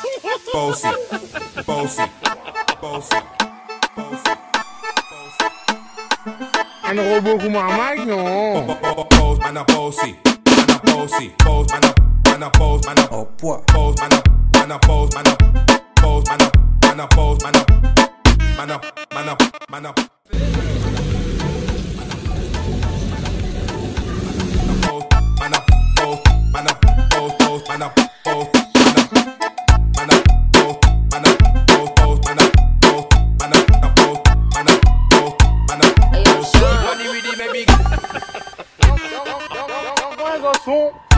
Bossy, bossy, bossy, bossy. Ano robo kumamay, no? Pose, man a bossy, man a bossy, pose, man a pose, man a pose, man a pose, man a pose, man a pose, man a man a man a Son